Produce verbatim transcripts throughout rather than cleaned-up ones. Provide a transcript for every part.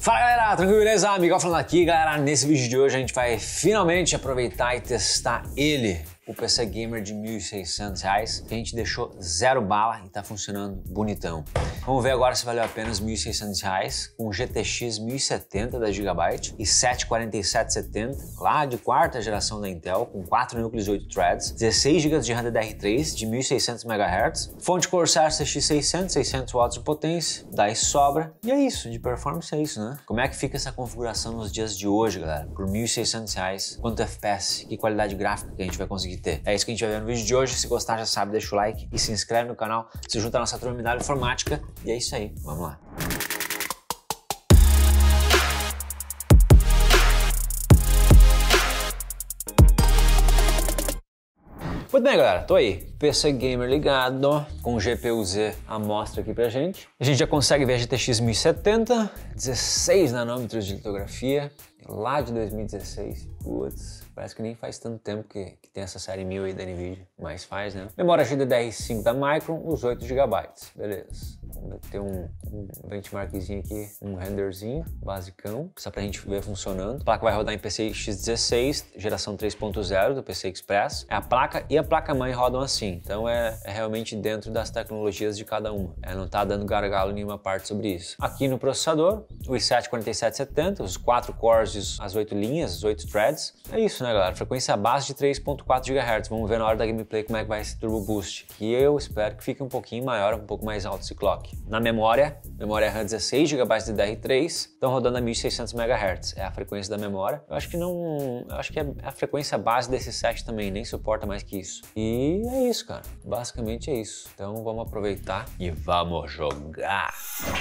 Fala galera, tranquilo, beleza? Miguel falando aqui, galera. Nesse vídeo de hoje a gente vai finalmente aproveitar e testar ele, o P C Gamer de mil e seiscentos reais, que a gente deixou zero bala e tá funcionando bonitão. Vamos ver agora se valeu apenas mil e seiscentos reais, com G T X mil e setenta da Gigabyte e sete quarenta e sete setenta, lá de quarta geração da Intel, com quatro núcleos e oito threads, dezesseis gigas de RAM D D R três de mil e seiscentos megahertz, fonte Corsair C X seiscentos, seiscentos watts de potência, daí sobra. E é isso, de performance é isso, né? Como é que fica essa configuração nos dias de hoje, galera? Por mil e seiscentos reais, quanto F P S, que qualidade gráfica que a gente vai conseguir ter? É isso que a gente vai ver no vídeo de hoje. Se gostar, já sabe, deixa o like e se inscreve no canal, se junta à nossa turma Medalha Informática. E é isso aí, vamos lá. Muito bem, galera, tô aí, P C Gamer ligado, com o G P U Z à mostra aqui pra gente. A gente já consegue ver a G T X mil e setenta, dezesseis nanômetros de litografia, lá de dois mil e dezesseis, putz, parece que nem faz tanto tempo que, que tem essa série mil aí da Nvidia, mas faz, né? Memória G D D R cinco da Micron, os oito gigabytes, beleza. Vamos ter um, um benchmarkzinho aqui, um renderzinho basicão, só pra gente ver funcionando. A placa vai rodar em P C X dezesseis, geração três ponto zero do P C Express. É a placa e a placa-mãe rodam assim, então é, é realmente dentro das tecnologias de cada uma. É, não tá dando gargalo em nenhuma parte sobre isso. Aqui no processador, o i sete quarenta e sete setenta, os quatro cores, as oito linhas, os oito threads. É isso, né, galera? Frequência base de três ponto quatro gigahertz. Vamos ver na hora da gameplay como é que vai esse Turbo Boost. E eu espero que fique um pouquinho maior, um pouco mais alto esse clock. Na memória, memória RAM dezesseis gigabytes de D D R três, estão rodando a mil e seiscentos megahertz. É a frequência da memória. Eu acho que não... Eu acho que é a frequência base desse set também, nem suporta mais que isso. E é isso, cara. Basicamente é isso. Então vamos aproveitar e vamos jogar.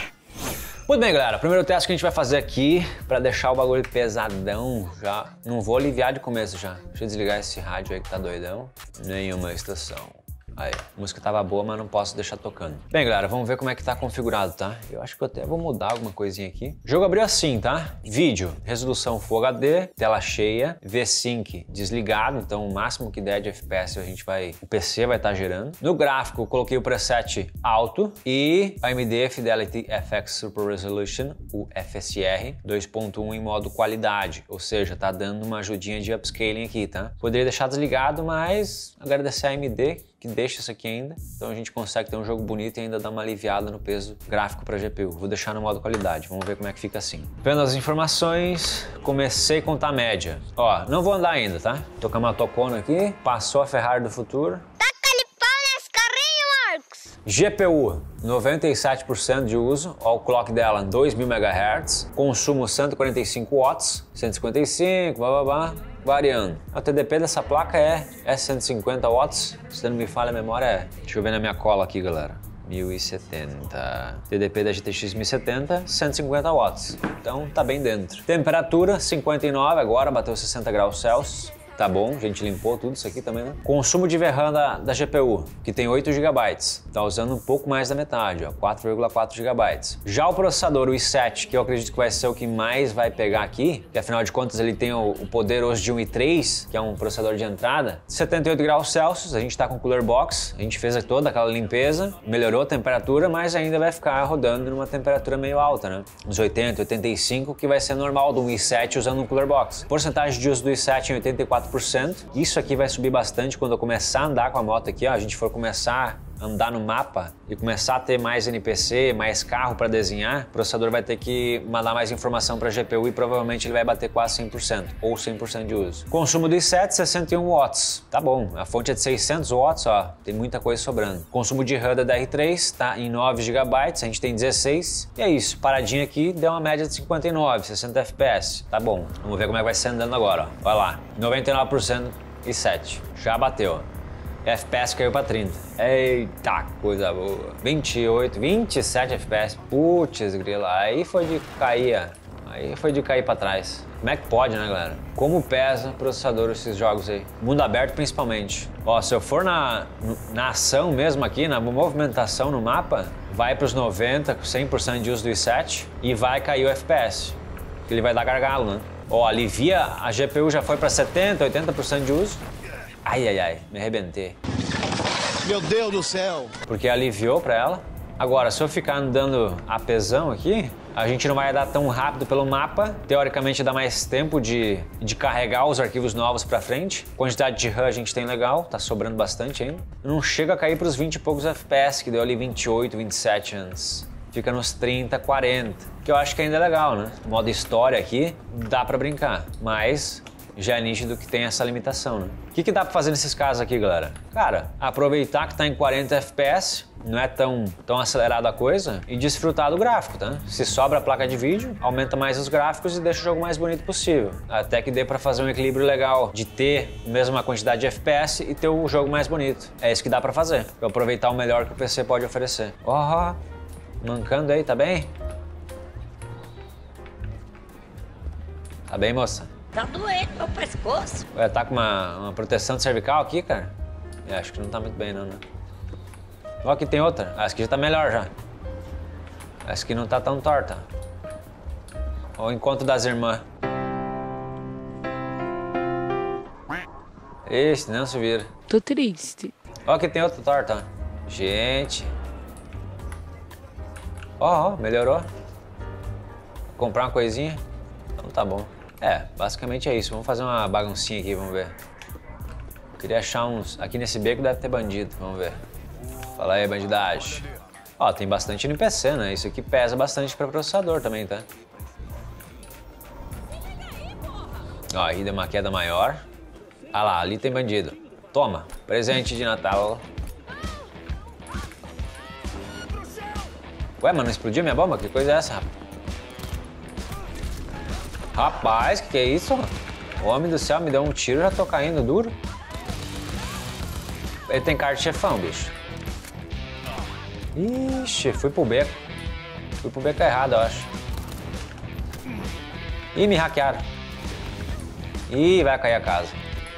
Muito bem, galera, primeiro teste que a gente vai fazer aqui para deixar o bagulho pesadão, já não vou aliviar de começo já. Deixa eu desligar esse rádio aí que tá doidão. Nenhuma estação. Aí, a música tava boa, mas não posso deixar tocando. Bem, galera, vamos ver como é que tá configurado, tá? Eu acho que eu até vou mudar alguma coisinha aqui. O jogo abriu assim, tá? Vídeo, resolução Full H D, tela cheia, V cinco desligado, então o máximo que der de F P S a gente vai... O P C vai estar tá gerando. No gráfico, eu coloquei o preset alto e A M D Fidelity F X Super Resolution, o F S R dois ponto um em modo qualidade, ou seja, tá dando uma ajudinha de upscaling aqui, tá? Poderia deixar desligado, mas agradecer a A M D que deixa isso aqui ainda, então a gente consegue ter um jogo bonito e ainda dar uma aliviada no peso gráfico para G P U. Vou deixar no modo qualidade, vamos ver como é que fica assim. Vendo as informações, comecei a contar a média. Ó, não vou andar ainda, tá? Tô com a motocona aqui, passou a Ferrari do futuro. Taca-lhe pau nesse carrinho, Marcos! G P U, noventa e sete por cento de uso, ó, o clock dela dois mil megahertz, consumo cento e quarenta e cinco watts, cento e cinquenta e cinco, blá blá blá, variando. O T D P dessa placa é, é cento e cinquenta watts, se não me falha a memória é... Deixa eu ver na minha cola aqui, galera. mil e setenta. T D P da G T X mil e setenta, cento e cinquenta watts. Então tá bem dentro. Temperatura cinquenta e nove, agora bateu sessenta graus Celsius. Tá bom, a gente limpou tudo isso aqui também, né? Consumo de V RAM da, da G P U, que tem oito gigabytes. Tá usando um pouco mais da metade, ó, quatro vírgula quatro gigabytes. Já o processador, o i sete, que eu acredito que vai ser o que mais vai pegar aqui, que afinal de contas ele tem o, o poder hoje de um i três, que é um processador de entrada, setenta e oito graus Celsius, a gente tá com cooler box, a gente fez toda aquela limpeza, melhorou a temperatura, mas ainda vai ficar rodando numa temperatura meio alta, né? Uns oitenta, oitenta e cinco, que vai ser normal do i sete usando um cooler box. Porcentagem de uso do i sete em oitenta e quatro por cento. Isso aqui vai subir bastante quando eu começar a andar com a moto aqui, ó, a gente for começar a andar no mapa e começar a ter mais N P C, mais carro para desenhar, o processador vai ter que mandar mais informação para a G P U e provavelmente ele vai bater quase cem por cento ou cem por cento de uso. Consumo do i sete, sessenta e um watts. Tá bom, a fonte é de seiscentos watts, ó, tem muita coisa sobrando. Consumo de RAM da D D R três tá em nove gigabytes, a gente tem dezesseis. E é isso, paradinha aqui, deu uma média de cinquenta e nove, sessenta F P S. Tá bom, vamos ver como é que vai ser andando agora, ó. Vai lá, noventa e nove por cento i sete, já bateu. F P S caiu pra trinta. Eita, coisa boa. vinte e oito, vinte e sete F P S. Putz, grila. Aí foi de cair, aí foi de cair pra trás. Como é que pode, né, galera? Como pesa processador esses jogos aí? Mundo aberto principalmente. Ó, se eu for na, na ação mesmo aqui, na movimentação no mapa, vai pros noventa, cem por cento de uso do i sete e vai cair o F P S. Ele vai dar gargalo, né? Ó, alivia, a G P U já foi pra setenta, oitenta por cento de uso. Ai, ai, ai, me arrebentei. Meu Deus do céu! Porque aliviou pra ela. Agora, se eu ficar andando a pesão aqui, a gente não vai andar tão rápido pelo mapa. Teoricamente dá mais tempo de, de carregar os arquivos novos pra frente. Quantidade de RAM a gente tem legal, tá sobrando bastante ainda. Não chega a cair pros vinte e poucos F P S, que deu ali vinte e oito, vinte e sete antes. Fica nos trinta, quarenta, que eu acho que ainda é legal, né? Modo história aqui, dá pra brincar, mas já é nítido que tem essa limitação, né? O que que dá pra fazer nesses casos aqui, galera? Cara, aproveitar que tá em quarenta F P S, não é tão, tão acelerada a coisa, e desfrutar do gráfico, tá? Se sobra a placa de vídeo, aumenta mais os gráficos e deixa o jogo mais bonito possível. Até que dê pra fazer um equilíbrio legal de ter a mesma quantidade de F P S e ter o jogo mais bonito. É isso que dá pra fazer, pra aproveitar o melhor que o P C pode oferecer. Ó, oh, mancando aí, tá bem? Tá bem, moça? Tá doendo meu pescoço. Ué, tá com uma, uma proteção cervical aqui, cara? É, acho que não tá muito bem, não, né? Ó, aqui tem outra. Essa aqui já tá melhor, já. Essa aqui não tá tão torta. Ó, o encontro das irmãs. Ixi, não se vira. Tô triste. Ó, aqui tem outra torta, ó. Gente. Ó, ó, melhorou. Vou comprar uma coisinha? Então tá bom. É, basicamente é isso. Vamos fazer uma baguncinha aqui, vamos ver. Queria achar uns... Aqui nesse beco deve ter bandido, vamos ver. Fala aí, bandidagem. Ó, tem bastante N P C, né? Isso aqui pesa bastante para processador também, tá? Ó, aí deu uma queda maior. Ah lá, ali tem bandido. Toma, presente de Natal. Ué, mano, explodiu minha bomba? Que coisa é essa, rapaz? Rapaz, que que é isso? Homem do céu, me deu um tiro, já tô caindo duro. Ele tem cara de chefão, bicho. Ixi, fui pro beco. Fui pro beco errado, eu acho. Ih, me hackearam. Ih, vai cair a casa.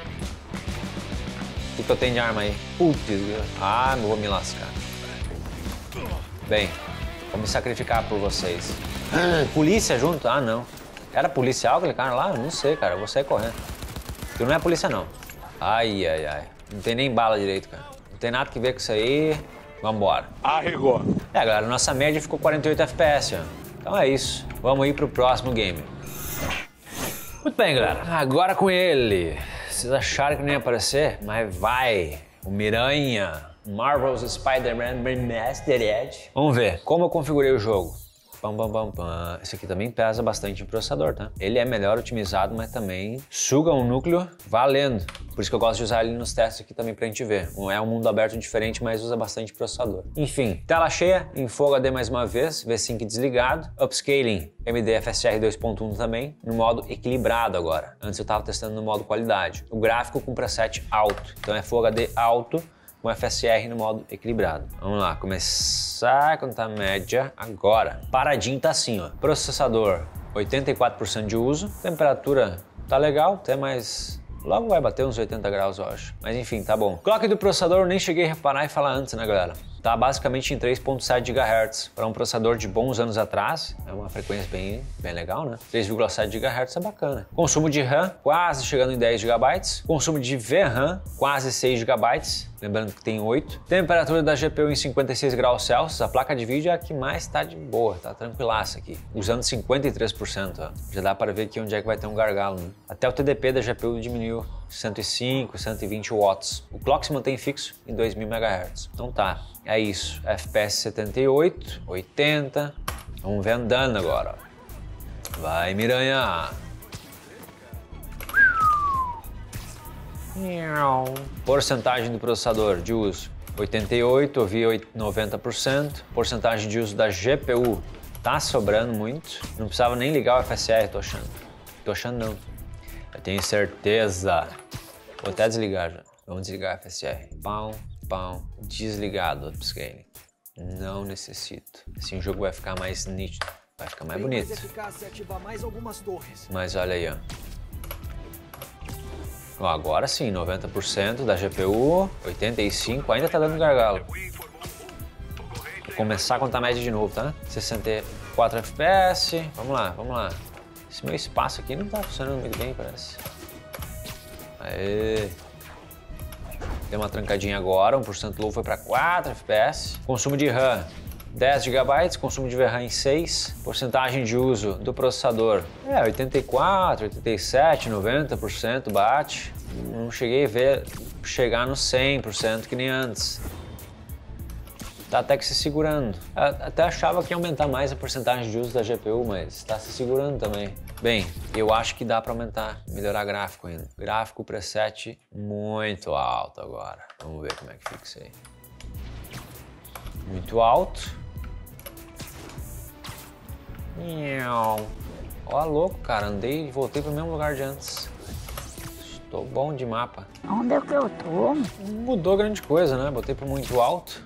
O que, que eu tenho de arma aí? Putz, ah, vou me lascar. Bem, vou me sacrificar por vocês. Ah, polícia junto? Ah, não. Era policial aquele cara lá? Não sei, cara. Eu vou sair correndo. Porque não é polícia, não. Ai, ai, ai. Não tem nem bala direito, cara. Não tem nada que ver com isso aí. Vambora. Arregou. É, galera, nossa média ficou quarenta e oito F P S, ó. Então é isso. Vamos ir pro próximo game. Muito bem, galera. Agora com ele. Vocês acharam que não ia aparecer? Mas vai. O Miranha. Marvel's Spider-Man Remastered. Vamos ver como eu configurei o jogo. Pam, pam, pam, pam. Esse aqui também pesa bastante em processador, tá? Ele é melhor otimizado, mas também suga um núcleo valendo. Por isso que eu gosto de usar ele nos testes aqui também pra gente ver. É um mundo aberto diferente, mas usa bastante processador. Enfim, tela cheia, em Full H D mais uma vez, V cinco desligado. Upscaling, M D F S R dois ponto um também, no modo equilibrado agora. Antes eu tava testando no modo qualidade. O gráfico com preset alto, então é Full H D alto, com F S R no modo equilibrado. Vamos lá, começar a contar a média agora. Paradinho tá assim, ó. Processador, oitenta e quatro por cento de uso. Temperatura tá legal, até mais... Logo vai bater uns oitenta graus, eu acho. Mas enfim, tá bom. Clock do processador eu nem cheguei a reparar e falar antes, né, galera? Tá basicamente em três ponto sete gigahertz. Para um processador de bons anos atrás, é uma frequência bem, bem legal, né? três vírgula sete gigahertz é bacana. Consumo de RAM, quase chegando em dez gigabytes. Consumo de V RAM, quase seis gigabytes. Lembrando que tem oito. Temperatura da G P U em cinquenta e seis graus Celsius. A placa de vídeo é a que mais tá de boa, tá tranquilaça aqui. Usando cinquenta e três por cento, ó. Já dá para ver aqui onde é que vai ter um gargalo, né? Até o T D P da G P U diminuiu cento e cinco, cento e vinte watts. O clock se mantém fixo em dois mil megahertz. Então tá, é isso. F P S setenta e oito, oitenta. Vamos ver andando agora, ó. Vai, Miranha! Porcentagem do processador de uso oitenta e oito, eu vi noventa por cento. Porcentagem de uso da G P U tá sobrando muito. Não precisava nem ligar o F S R, tô achando. Tô achando não. Eu tenho certeza. Vou até desligar já. Vamos desligar o F S R. Pão, pão. Desligado o upscaling. Não necessito. Assim o jogo vai ficar mais nítido. Vai ficar mais bonito. Mas olha aí, ó. Ó, agora sim, noventa por cento da G P U, oitenta e cinco por cento, ainda tá dando gargalo. Vou começar a contar a média de novo, tá? sessenta e quatro F P S, vamos lá, vamos lá. Esse meu espaço aqui não tá funcionando muito bem, parece. Aê. Deu uma trancadinha agora, um por cento low foi para quatro F P S. Consumo de RAM, dez gigabytes, consumo de V RAM em seis, porcentagem de uso do processador é oitenta e quatro, oitenta e sete, noventa por cento bate. Não cheguei a ver chegar no cem por cento que nem antes. Tá até que se segurando. Até achava que ia aumentar mais a porcentagem de uso da G P U, mas está se segurando também. Bem, eu acho que dá para aumentar, melhorar gráfico ainda. Gráfico preset muito alto agora. Vamos ver como é que fica isso aí. Muito alto. Ó, louco, cara, andei e voltei pro mesmo lugar de antes. Estou bom de mapa. Onde é que eu tô? Não mudou grande coisa, né? Botei pro muito alto.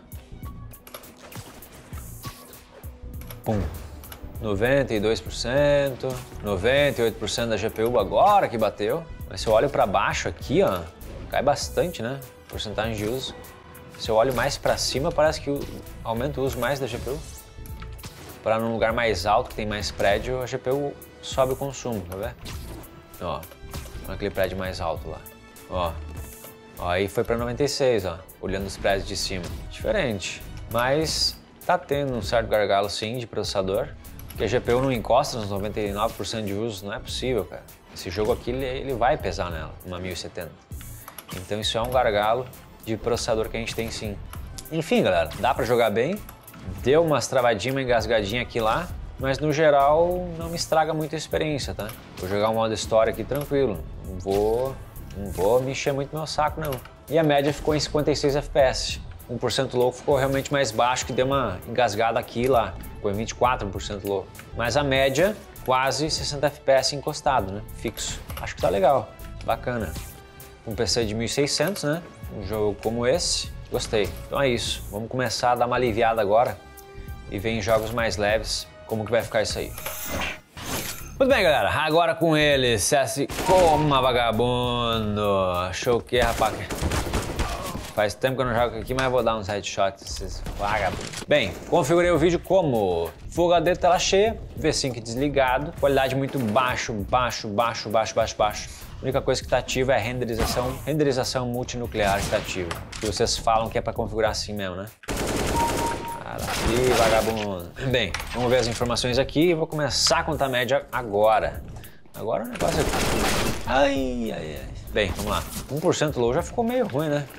Pum. noventa e dois por cento, noventa e oito por cento da G P U agora que bateu. Mas se eu olho para baixo aqui, ó, cai bastante, né? Porcentagem de uso. Se eu olho mais para cima, parece que aumenta o uso mais da G P U. Para num lugar mais alto, que tem mais prédio, a G P U sobe o consumo, tá vendo? Ó, naquele prédio mais alto lá. Ó, ó aí foi para noventa e seis, ó, olhando os prédios de cima. Diferente, mas tá tendo um certo gargalo sim de processador. Porque a G P U não encosta nos noventa e nove por cento de uso, não é possível, cara. Esse jogo aqui, ele, ele vai pesar nela, uma mil e setenta. Então isso é um gargalo de processador que a gente tem sim. Enfim, galera, dá pra jogar bem. Deu umas travadinhas, uma engasgadinha aqui e lá, mas no geral não me estraga muito a experiência, tá? Vou jogar um modo história aqui tranquilo, não vou, não vou mexer muito no meu saco não. E a média ficou em cinquenta e seis F P S. um por cento low ficou realmente mais baixo, que deu uma engasgada aqui e lá. Ficou em vinte e quatro por cento low. Mas a média, quase sessenta F P S encostado, né? Fixo. Acho que tá legal, bacana. Um P C de mil e seiscentos, né? Um jogo como esse, gostei. Então é isso. Vamos começar a dar uma aliviada agora e ver em jogos mais leves como que vai ficar isso aí. Muito bem, galera. Agora com ele, C S Coma Vagabundo. Show que, rapaz. Faz tempo que eu não jogo aqui, mas eu vou dar uns headshots esses vagabundos. Bem, configurei o vídeo como Full H D tela cheia, V cinco desligado, qualidade muito baixo, baixo, baixo, baixo, baixo, baixo. A única coisa que está ativa é a renderização, renderização multinuclear que está ativa. Que vocês falam que é para configurar assim mesmo, né? Ih, vagabundo. Bem, vamos ver as informações aqui e vou começar a contar a média agora. Agora o negócio é... Ai, ai, ai. Bem, vamos lá. um por cento low já ficou meio ruim, né?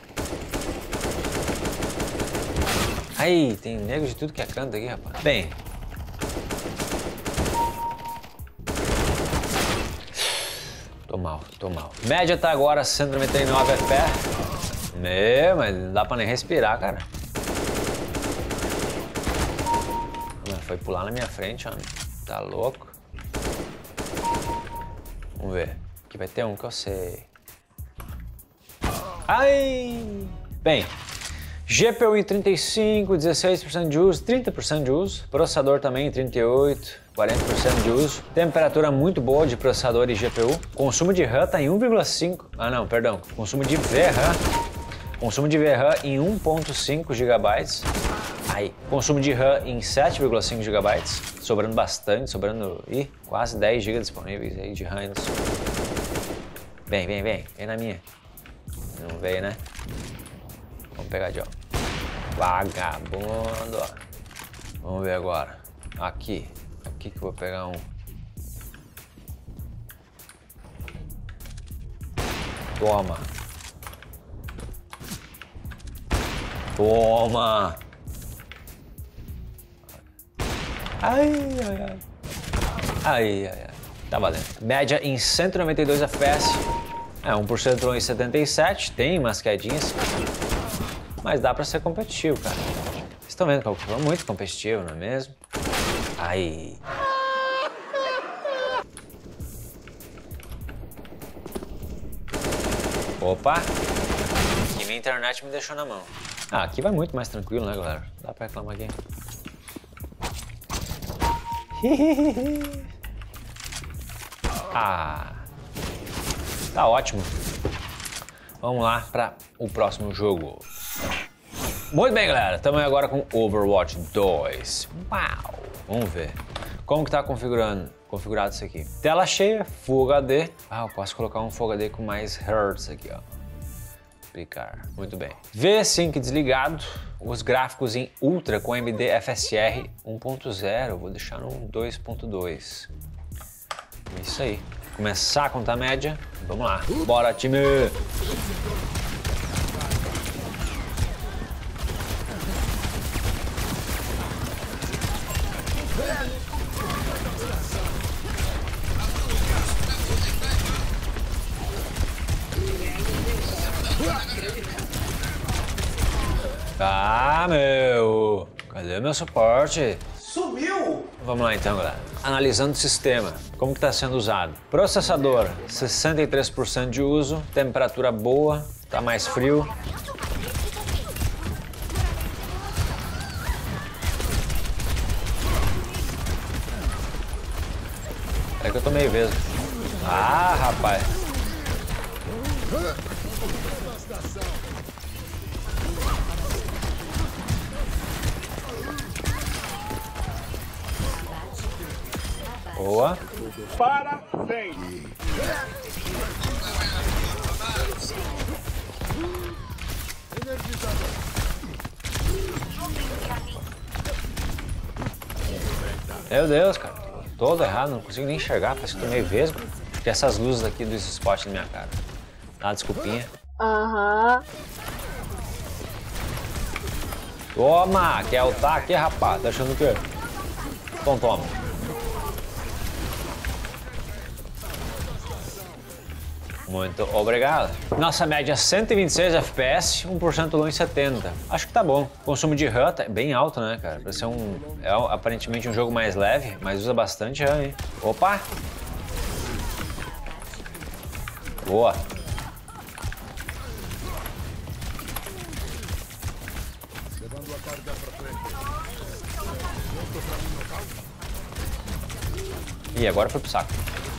Aí, tem nego de tudo que é canto aqui, rapaz. Bem. Tô mal, tô mal. Média tá agora cento e noventa e nove F P S. Meu, mas não dá pra nem respirar, cara. Foi pular na minha frente, ó. Tá louco? Vamos ver. Aqui vai ter um que eu sei. Ai! Bem, G P U em trinta e cinco, dezesseis por cento de uso, trinta por cento de uso. Processador também em trinta e oito, quarenta por cento de uso. Temperatura muito boa de processador e G P U. Consumo de RAM tá em um vírgula cinco. Ah, não, perdão. Consumo de V RAM. Consumo de V RAM em um ponto cinco gigabytes. Aí, consumo de RAM em sete vírgula cinco gigabytes, sobrando bastante, sobrando ih, quase dez gigas disponíveis aí de RAM. Vem, vem, vem, vem na minha. Não veio, né? Vamos pegar de ó. Vagabundo, ó. Vamos ver agora. Aqui, aqui que eu vou pegar um. Toma. Toma. Ai, ai, ai. Ai, ai, ai. Tá valendo. Média em cento e noventa e dois F P S. É, um por cento em setenta e sete. Tem umas quedinhas. Mas dá pra ser competitivo, cara. Vocês estão vendo que eu sou muito competitivo, não é mesmo? Ai. Opa. E minha internet me deixou na mão. Ah, aqui vai muito mais tranquilo, né, galera? Dá pra reclamar aqui. Ah, tá ótimo. Vamos lá para o próximo jogo. Muito bem, galera. Estamos agora com Overwatch dois. Uau! Vamos ver. Como que tá configurando, configurado isso aqui? Tela cheia, Full H D. Ah, eu posso colocar um Full H D com mais hertz aqui, ó. explicar. Muito bem. V cinco desligado, os gráficos em Ultra com A M D F S R um ponto zero, vou deixar no dois ponto dois. É isso aí. Começar a contar a média, vamos lá. Bora, time! Ah, meu! Cadê meu suporte? Sumiu! Vamos lá então, galera. Analisando o sistema, como que está sendo usado. Processador, sessenta e três por cento de uso, temperatura boa, tá mais frio. É que eu tô meio vesgo. Ah, rapaz! Boa. Parabéns! Meu Deus, cara. Todo errado, não consigo nem enxergar, parece que tô meio vesgo. Acho que essas luzes aqui dos spots na minha cara. Dá uma desculpinha. Aham. Toma! Quer ultar aqui, rapaz? Tá achando o quê? Então toma. Muito obrigado. Nossa média é cento e vinte e seis F P S, um por cento low em setenta. Acho que tá bom. O consumo de RAM é bem alto, né, cara? Pra ser um... É aparentemente um jogo mais leve, mas usa bastante RAM, hein? Opa! Boa! E agora foi pro saco.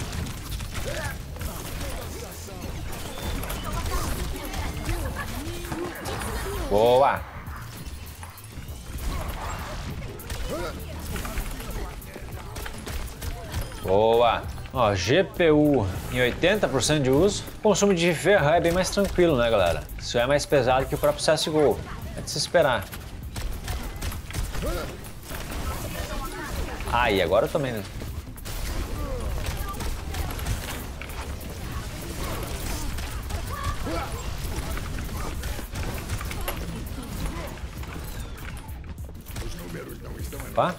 Boa! Boa! Ó, G P U em oitenta por cento de uso. O consumo de V RAM é bem mais tranquilo, né, galera? Isso é mais pesado que o próprio C S G O. É de se esperar. Ah, e agora eu também, né? Opa.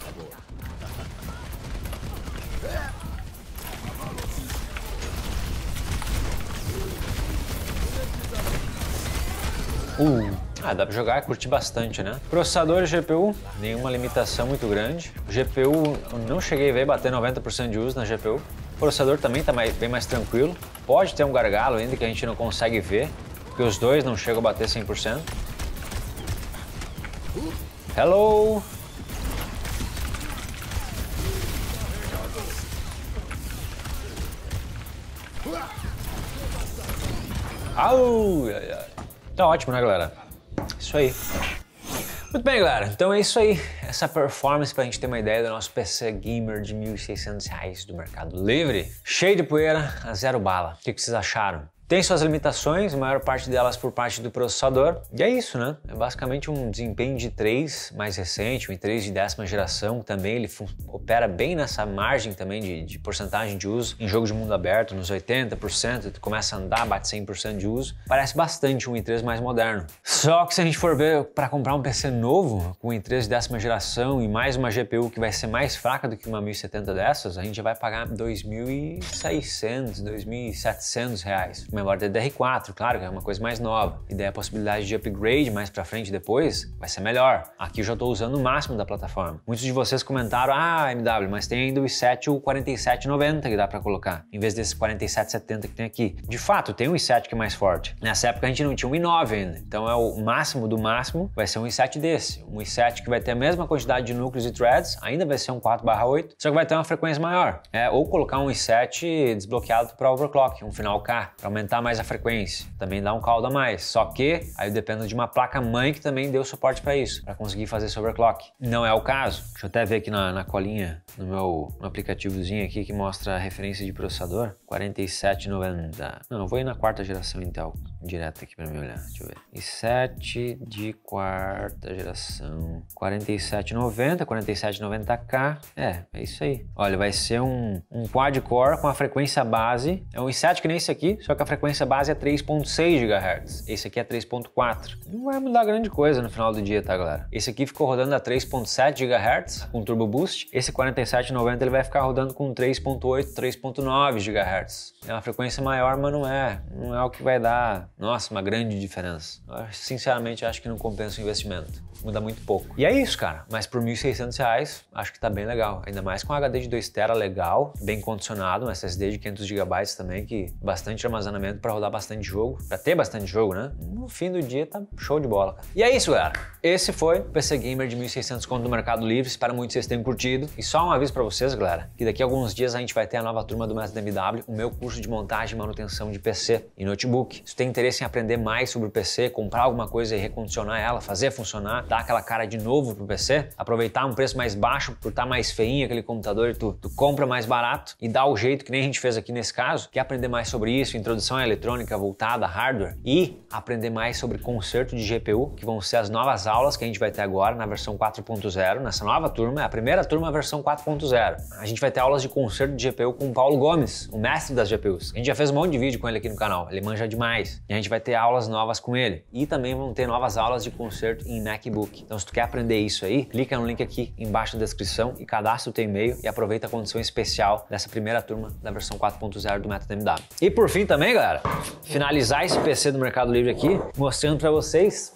Uh. Ah, dá pra jogar, curtir bastante, né? Processador e G P U, nenhuma limitação muito grande. G P U, eu não cheguei a ver bater noventa por cento de uso na G P U. O processador também tá mais, bem mais tranquilo. Pode ter um gargalo ainda que a gente não consegue ver, porque os dois não chegam a bater cem por cento. Hello! Au! Tá ótimo, né, galera? Isso aí. Muito bem, galera. Então é isso aí. Essa performance pra gente ter uma ideia do nosso P C Gamer de mil e seiscentos reais do Mercado Livre. Cheio de poeira, a zero bala. O que vocês acharam? Tem suas limitações, a maior parte delas por parte do processador. E é isso, né? É basicamente um desempenho de três mais recente, um i três de décima geração. Também ele opera bem nessa margem também de, de porcentagem de uso. Em jogo de mundo aberto, nos oitenta por cento, tu começa a andar, bate cem por cento de uso. Parece bastante um i três mais moderno. Só que se a gente for ver para comprar um P C novo, com um i três de décima geração e mais uma G P U que vai ser mais fraca do que uma mil e setenta dessas, a gente já vai pagar dois mil e seiscentos, dois mil e setecentos reais. Memória D D R quatro, claro, que é uma coisa mais nova. E daí a possibilidade de upgrade mais pra frente depois vai ser melhor. Aqui eu já estou usando o máximo da plataforma. Muitos de vocês comentaram, ah, M W, mas tem ainda o i sete ou o quarenta e sete noventa que dá pra colocar, em vez desse quarenta e sete setenta que tem aqui. De fato, tem um i sete que é mais forte. Nessa época a gente não tinha um i nove ainda, então é o máximo do máximo, vai ser um i sete desse. Um i sete que vai ter a mesma quantidade de núcleos e threads, ainda vai ser um quatro barra oito, só que vai ter uma frequência maior. É, ou colocar um i sete desbloqueado para overclock, um final K, para aumentar mais a frequência. Também dá um caldo a mais. Só que aí eu dependo de uma placa-mãe que também deu suporte para isso, para conseguir fazer esse overclock. Não é o caso. Deixa eu até ver aqui na, na colinha, no meu no aplicativozinho aqui que mostra a referência de processador. quarenta e sete noventa. Não, eu vou ir na quarta geração Intel. direto aqui pra mim olhar, deixa eu ver. i sete de quarta geração, quarenta e sete noventa, quarenta e sete noventa K, é, é isso aí. Olha, vai ser um, um quad-core com a frequência base, é um i sete que nem esse aqui, só que a frequência base é três ponto seis gigahertz, esse aqui é três ponto quatro. Não vai mudar grande coisa no final do dia, tá, galera? Esse aqui ficou rodando a três ponto sete gigahertz com Turbo Boost, esse quarenta e sete noventa ele vai ficar rodando com três ponto oito, três ponto nove gigahertz. É uma frequência maior, mas não é, não é o que vai dar, nossa, uma grande diferença. Eu, sinceramente, acho que não compensa o investimento. Muda muito pouco. E é isso, cara. Mas por mil e seiscentos reais, acho que tá bem legal. Ainda mais com H D de dois tera legal, bem condicionado, um S S D de quinhentos gigabytes também, que bastante armazenamento para rodar bastante jogo, para ter bastante jogo, né? No fim do dia tá show de bola, cara. E é isso, galera. Esse foi o P C Gamer de mil e seiscentos conto do Mercado Livre. Espero muito que vocês tenham curtido. E só um aviso para vocês, galera, que daqui a alguns dias a gente vai ter a nova turma do Método M W, o meu curso de montagem e manutenção de P C e notebook. Se tu tem interesse em aprender mais sobre o P C, comprar alguma coisa e recondicionar ela, fazer funcionar, dar aquela cara de novo pro P C, aproveitar um preço mais baixo por estar mais feinho aquele computador, tu, tu compra mais barato e dá o jeito que nem a gente fez aqui nesse caso, que é aprender mais sobre isso, introdução à eletrônica voltada a hardware e aprender mais sobre conserto de G P U, que vão ser as novas aulas que a gente vai ter agora na versão quatro ponto zero, nessa nova turma, é a primeira turma versão quatro ponto zero. A gente vai ter aulas de conserto de G P U com o Paulo Gomes, o mestre das G P Us. A gente já fez um monte de vídeo com ele aqui no canal, ele manja demais. E a gente vai ter aulas novas com ele. E também vão ter novas aulas de conserto em MacBook. Então se tu quer aprender isso aí, clica no link aqui embaixo da descrição e cadastra o teu e-mail e aproveita a condição especial dessa primeira turma da versão quatro ponto zero do Método M W. E por fim também, galera, finalizar esse P C do Mercado Livre aqui, mostrando pra vocês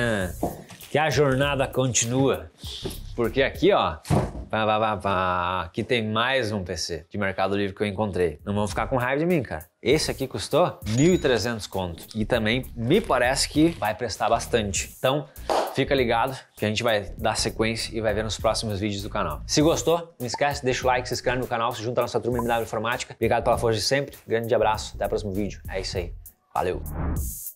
que a jornada continua. Porque aqui, ó, pá, pá, pá, pá, aqui tem mais um P C de Mercado Livre que eu encontrei. Não vão ficar com raiva de mim, cara. Esse aqui custou mil e trezentos conto. E também me parece que vai prestar bastante. Então, fica ligado que a gente vai dar sequência e vai ver nos próximos vídeos do canal. Se gostou, não esquece, deixa o like, se inscreve no canal, se junta à nossa turma M W Informática. Obrigado pela força de sempre. Grande abraço, até o próximo vídeo. É isso aí. Valeu!